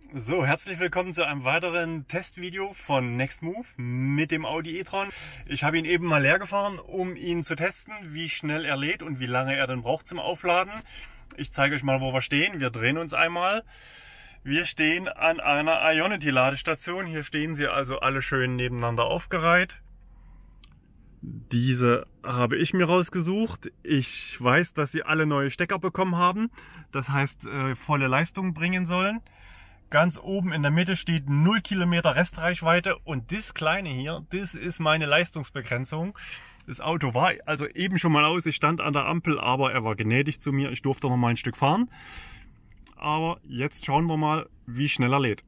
So, herzlich willkommen zu einem weiteren Testvideo von Nextmove mit dem Audi e-tron. Ich habe ihn eben mal leer gefahren, um ihn zu testen, wie schnell er lädt und wie lange er dann braucht zum Aufladen. Ich zeige euch mal, wo wir stehen. Wir drehen uns einmal. Wir stehen an einer Ionity-Ladestation. Hier stehen sie also alle schön nebeneinander aufgereiht. Diese habe ich mir rausgesucht. Ich weiß, dass sie alle neue Stecker bekommen haben. Das heißt, volle Leistung bringen sollen. Ganz oben in der Mitte steht 0 Kilometer Restreichweite und das kleine hier, das ist meine Leistungsbegrenzung. Das Auto war also eben schon mal aus, ich stand an der Ampel, aber er war gnädig zu mir. Ich durfte noch mal ein Stück fahren. Aber jetzt schauen wir mal, wie schnell er lädt.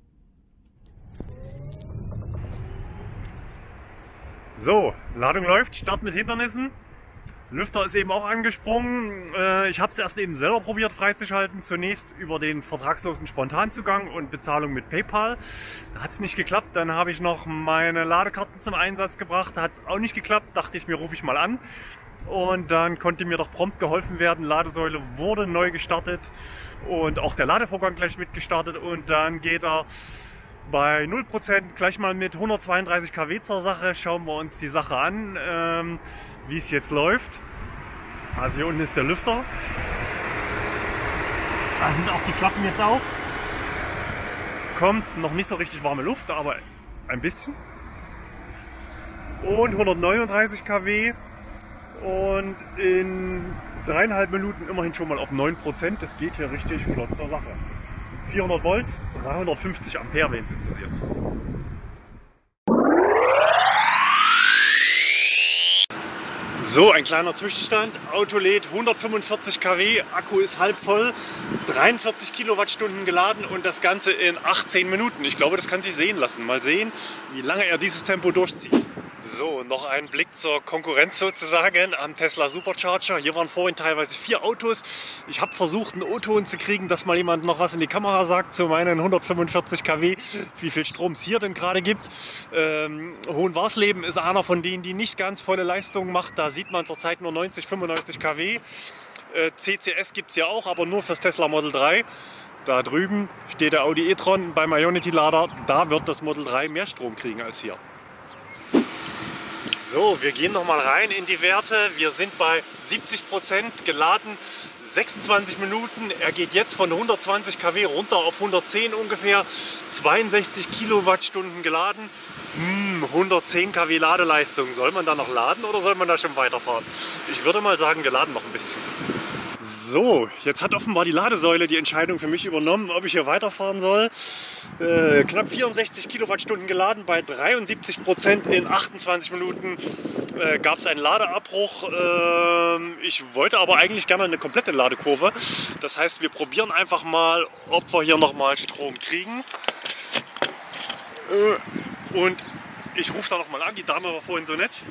So, Ladung läuft, Start mit Hindernissen. Lüfter ist eben auch angesprungen. Ich habe es erst eben selber probiert freizuschalten. Zunächst über den vertragslosen Spontanzugang und Bezahlung mit PayPal. Da hat es nicht geklappt. Dann habe ich noch meine Ladekarten zum Einsatz gebracht. Da hat es auch nicht geklappt. Dachte ich mir, rufe ich mal an. Und dann konnte mir doch prompt geholfen werden. Ladesäule wurde neu gestartet und auch der Ladevorgang gleich mitgestartet. Und dann geht er bei 0% gleich mal mit 132 kW zur Sache. Schauen wir uns die Sache an, wie es jetzt läuft. Also hier unten ist der Lüfter. Da sind auch die Klappen jetzt auf. Kommt noch nicht so richtig warme Luft, aber ein bisschen. Und 139 kW. Und in 3,5 Minuten immerhin schon mal auf 9%. Das geht hier richtig flott zur Sache. 400 Volt, 350 Ampere, wenn es interessiert. So, ein kleiner Zwischenstand. Auto lädt 145 kW, Akku ist halb voll, 43 Kilowattstunden geladen und das Ganze in 18 Minuten. Ich glaube, das kann sich sehen lassen. Mal sehen, wie lange er dieses Tempo durchzieht. So, noch ein Blick zur Konkurrenz sozusagen am Tesla Supercharger. Hier waren vorhin teilweise 4 Autos. Ich habe versucht, einen O-Ton zu kriegen, dass mal jemand noch was in die Kamera sagt zu meinen 145 kW, wie viel Strom es hier denn gerade gibt. Hohenwarsleben ist einer von denen, die nicht ganz volle Leistung macht. Da sieht man zurzeit nur 90, 95 kW. CCS gibt es ja auch, aber nur fürs Tesla Model 3. Da drüben steht der Audi e-tron beim Ionity-Lader. Da wird das Model 3 mehr Strom kriegen als hier. So, wir gehen noch mal rein in die Werte. Wir sind bei 70% geladen, 26 Minuten. Er geht jetzt von 120 kW runter auf 110 ungefähr, 62 Kilowattstunden geladen. 110 kW Ladeleistung. Soll man da noch laden oder soll man da schon weiterfahren? Ich würde mal sagen, wir laden noch ein bisschen. So, jetzt hat offenbar die Ladesäule die Entscheidung für mich übernommen, ob ich hier weiterfahren soll. Knapp 64 Kilowattstunden geladen, bei 73% in 28 Minuten gab es einen Ladeabbruch. Ich wollte aber eigentlich gerne eine komplette Ladekurve. Das heißt, wir probieren einfach mal, ob wir hier nochmal Strom kriegen. Und ich rufe da nochmal an, die Dame war vorhin so nett.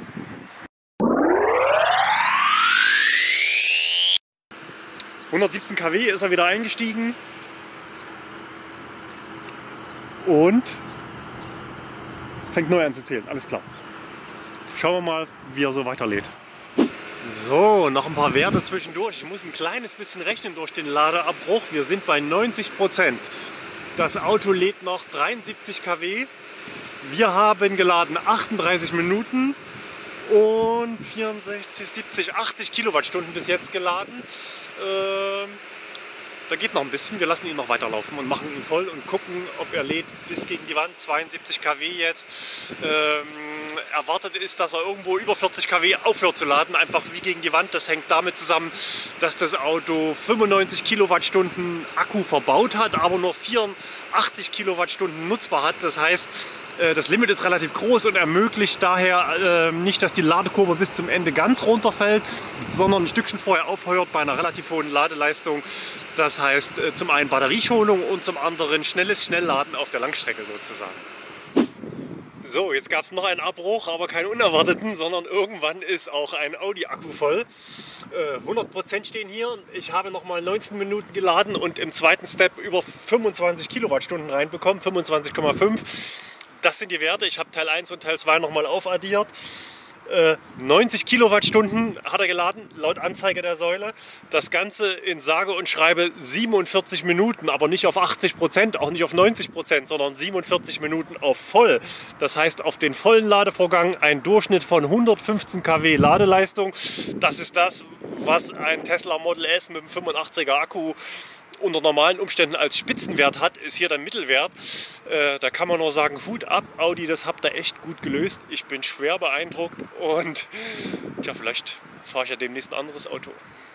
– 117 kW ist er wieder eingestiegen und fängt neu an zu zählen. Alles klar. Schauen wir mal, wie er so weiterlädt. So, noch ein paar Werte zwischendurch. Ich muss ein kleines bisschen rechnen durch den Ladeabbruch. Wir sind bei 90%. Das Auto lädt noch 73 kW. Wir haben geladen 38 Minuten. Und 64, 70, 80 Kilowattstunden bis jetzt geladen. Da geht noch ein bisschen. Wir lassen ihn noch weiterlaufen und machen ihn voll und gucken, ob er lädt bis gegen die Wand. 72 kW jetzt. Erwartet ist, dass er irgendwo über 40 kW aufhört zu laden, einfach wie gegen die Wand. Das hängt damit zusammen, dass das Auto 95 Kilowattstunden Akku verbaut hat, aber nur 84 Kilowattstunden nutzbar hat. Das heißt, das Limit ist relativ groß und ermöglicht daher nicht, dass die Ladekurve bis zum Ende ganz runterfällt, sondern ein Stückchen vorher aufhört bei einer relativ hohen Ladeleistung. Das heißt zum einen Batterieschonung und zum anderen schnelles Schnellladen auf der Langstrecke sozusagen. So, jetzt gab es noch einen Abbruch, aber keinen unerwarteten, sondern irgendwann ist auch ein Audi-Akku voll. 100% stehen hier. Ich habe noch mal 19 Minuten geladen und im zweiten Step über 25 Kilowattstunden reinbekommen, 25,5. Das sind die Werte. Ich habe Teil 1 und Teil 2 nochmal aufaddiert. 90 Kilowattstunden hat er geladen, laut Anzeige der Säule. Das Ganze in sage und schreibe 47 Minuten, aber nicht auf 80%, auch nicht auf 90%, sondern 47 Minuten auf voll. Das heißt, auf den vollen Ladevorgang ein Durchschnitt von 115 kW Ladeleistung. Das ist das, was ein Tesla Model S mit einem 85er Akku unter normalen Umständen als Spitzenwert hat, ist hier der Mittelwert. Da kann man nur sagen, Hut ab, Audi, das habt ihr echt gut gelöst. Ich bin schwer beeindruckt und ja, vielleicht fahre ich ja demnächst ein anderes Auto.